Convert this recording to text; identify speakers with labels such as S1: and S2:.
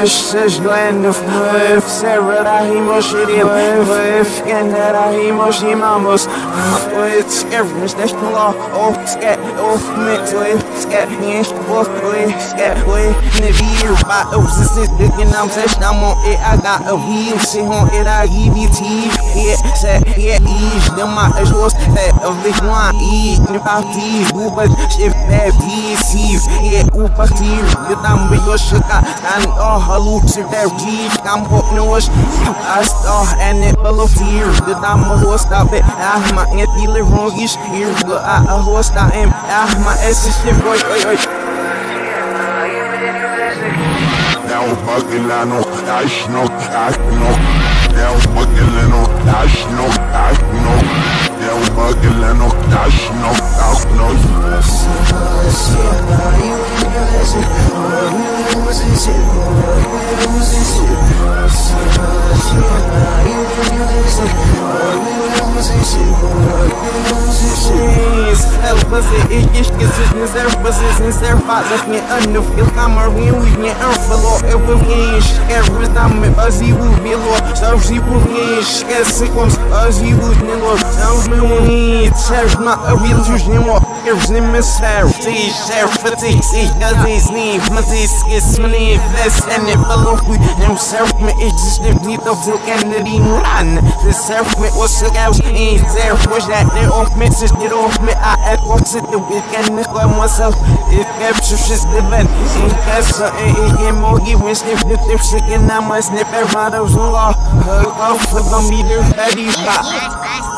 S1: Says Glenn of Murph, Sarah Rahimos, Murph, and Rahimos, Imamos, it's every national law, scat, mix, scat, yes, scat, Nevere, bottles, this is the I'm saying, I'm on it, I got a wheel, sit on it, I give you tea, set, ease, them my ashores, that of this one, eat, about these, but shift bad, deceive, Upa tea, the time with your sugar, and all hallucinate their teeth, I'm hoping was, I saw, and it below tears, the time of horse, stop it, my empty live wrong, is here, but I horse, I am, my essence, boy,
S2: Now fucking I know, I know, now fucking I know, I know, now fucking I know, I
S1: myself, if captures is living, in Peso, and more given sniff, if sick and I must snip every other's law. Her off for the meter, ready,